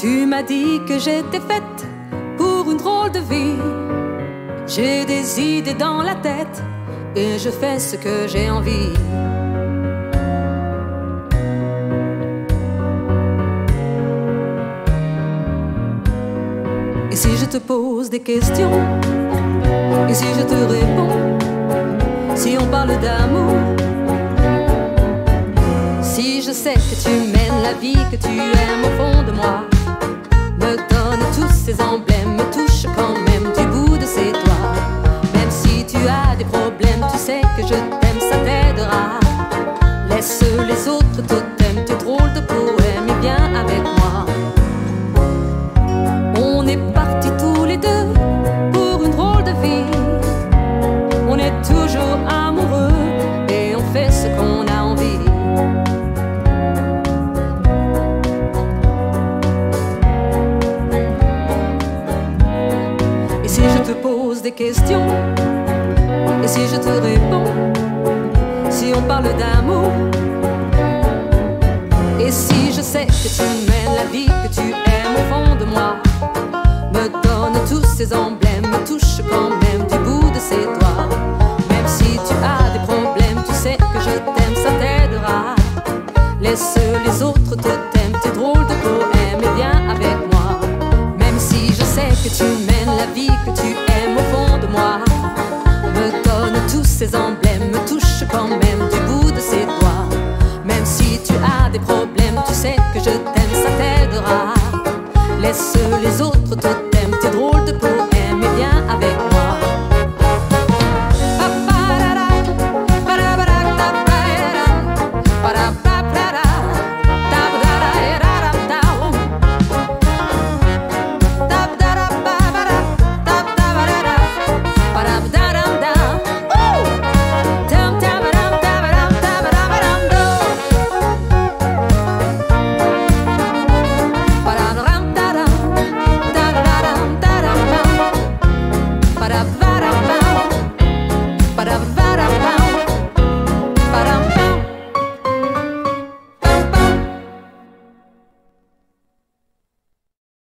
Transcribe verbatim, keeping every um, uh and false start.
Tu m'as dit que j'étais faite pour une drôle de vie. J'ai des idées dans la tête et je fais ce que j'ai envie. Et si je te pose des questions, et si je te réponds, si on parle d'amour, si je sais que tu mènes la vie que tu aimes au fond de moi, me donne tous ces emblèmes, me touche quand même du bout de ses doigts. Même si tu as des problèmes, tu sais que je t'aime, ça t'aidera. Laisse les autres totems, tes drôles de poèmes, et viens avec moi. On est partis tous les deux pour une drôle de vie. On est toujours amoureux et on fait ce qu'on a envie. Et si je te pose des questions, et si je te réponds, si on parle d'amour, et si je sais que tu mènes la vie que tu aimes au fond de moi, me donne tous ces emblèmes, me touche quand même du bout de ses doigts. Même si tu as des problèmes, tu sais que je t'aime, ça t'aidera. Laisse les autres totems, tes drôles de poèmes, et viens avec moi. Même si je sais que tu mènes la vie que tu aimes au fond de moi, me donne tous ces emblèmes, me touche quand même du bout de ses doigts. Même si tu as des problèmes, tu sais que je t'aime, ça t'aidera. Laisse les autres totems,